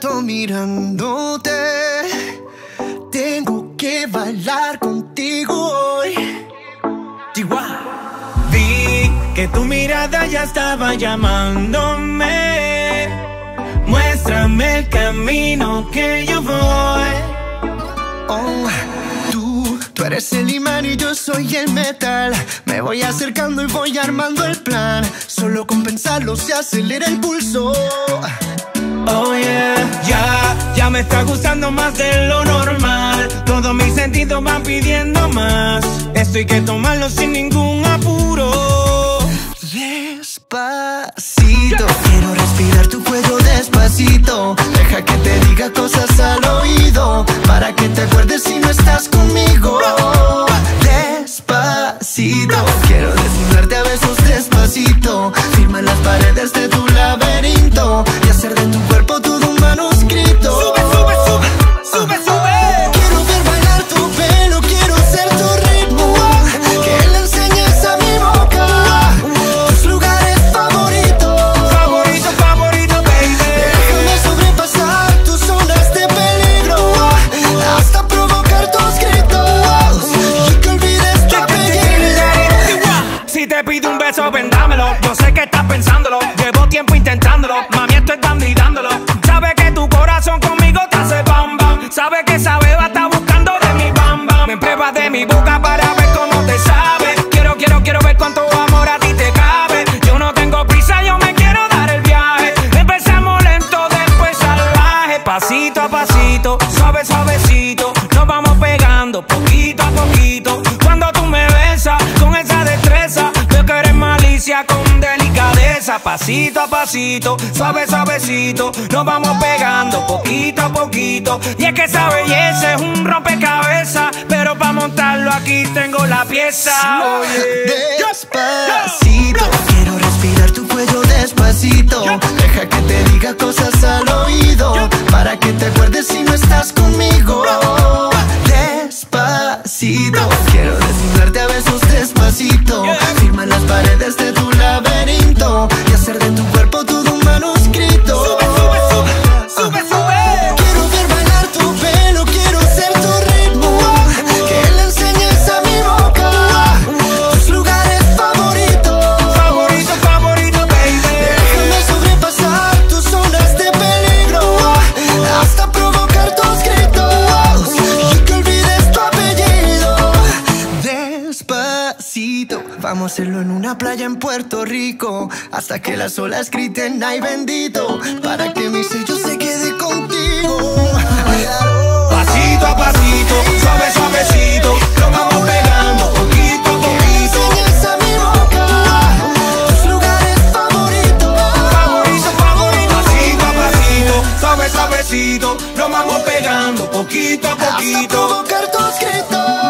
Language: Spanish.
paso mirándote. Tengo que bailar contigo hoy. Chihuahua. Vi que tu mirada ya estaba llamándome. Muéstrame el camino que yo voy. Oh, tú eres el imán y yo soy el metal. Me voy acercando y voy armando el plan. Solo con pensarlo se acelera el pulso. Oh yeah, ya me está gustando más de lo normal. Todos mis sentidos van pidiendo más. Esto hay que tomarlo sin ningún apuro. Despacito, quiero respirar tu cuello despacito. Deja que te diga cosas al oído, para que te acuerdes si no estás conmigo. Despacito, quiero desnudarte a besos despacito. Firma las paredes de tu laberinto y hacer de tu cuerpo todo un manuscrito. Sube, sube, sube, sube, sube. Quiero ver bailar tu pelo, quiero ser tu ritmo. Que le enseñes a mi boca tus lugares favoritos. Favorito, favorito, baby. Déjame sobrepasar tus zonas de peligro, hasta provocar tus gritos y que olvides tu apellido. Si te pido un beso, vendámelo. Yo sé que estás pensándolo. Llevo tiempo intentándolo. Mami, esto es dando y dándolo. Sabe que tu corazón conmigo te hace bam bam. Sabe que esa beba está buscando de mi bam bam. Me pruebas de mi boca para ver cómo te sabe. Quiero ver cuánto amor a ti te cabe. Yo no tengo prisa, yo me quiero dar el viaje. Empezamos lento, después salvaje. Pasito a pasito, suave, suavecito. Nos vamos pegando poquito a poquito. Cuando tú me besas con esa destreza, veo que eres malicia con delicadeza. Pasito a pasito, suave, suavecito. Nos vamos pegando poquito a poquito. Y es que esa belleza es un rompecabezas, pero para montarlo aquí tengo la pieza. Despacito, quiero respirar tu cuello despacito. Deja que te diga cosas al oído, para que te acuerdes si no estás conmigo. Despacito, quiero desnudarte a besos despacito. Firma las paredes de tu laberinto y hacer de tu cuerpo todo un manuscrito. Sube, sube, sube, sube, sube. Quiero ver bailar tu pelo, quiero ser tu ritmo. Que le enseñes a mi boca tus lugares favoritos. Favorito, favorito, baby. Déjame sobrepasar tus zonas de peligro, hasta provocar tus gritos y que olvides tu apellido. Despacito, vamos a hacerlo en una playa en Puerto Rico, hasta que las olas griten ay bendito, para que mi sello se quede contigo. Pasito a pasito, suave, suavecito. Nos vamos pegando poquito a poquito. Enseñas a mi boca tus lugares favoritos. Favorito, favorito. Pasito a pasito, suave, suavecito. Nos vamos pegando poquito a Hasta poquito. provocar tus gritos